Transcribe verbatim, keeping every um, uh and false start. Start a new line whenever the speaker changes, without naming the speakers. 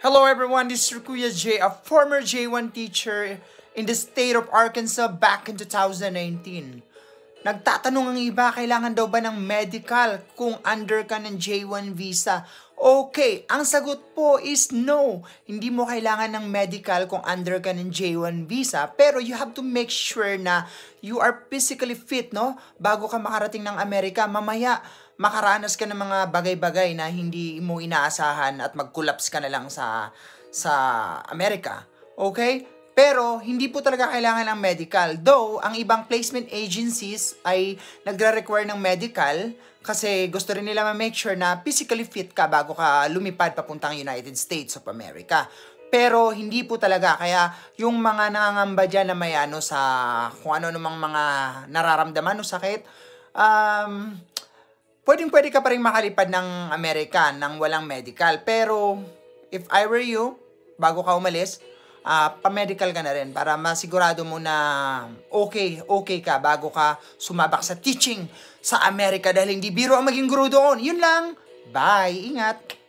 Hello everyone, this is Kuya J, a former J one teacher in the state of Arkansas back in two thousand nineteen. Nagtatanong ang iba, kailangan daw ba ng medical kung under ka ng J one visa? Okay, ang sagot po is no. Hindi mo kailangan ng medical kung under ka ng J one visa, pero you have to make sure na you are physically fit, no? Bago ka makarating ng Amerika, mamaya makaranas ka ng mga bagay-bagay na hindi mo inaasahan at mag-collapse ka na lang sa sa Amerika. Okay? Pero hindi po talaga kailangan ng medical. Though, ang ibang placement agencies ay nagre-require ng medical kasi gusto rin nila ma-make sure na physically fit ka bago ka lumipad papuntang United States of America. Pero hindi po talaga. Kaya yung mga nangangamba dyan na may ano sa kung ano namang mga nararamdaman o sakit, um, pwedeng pwede ka pa rin makalipad ng Amerika nang walang medical. Pero if I were you, bago ka umalis, Uh, pa-medical ka na rin para masigurado mo na okay, okay ka bago ka sumabak sa teaching sa Amerika dahil hindi biro ang maging guro doon. Yun lang. Bye. Ingat.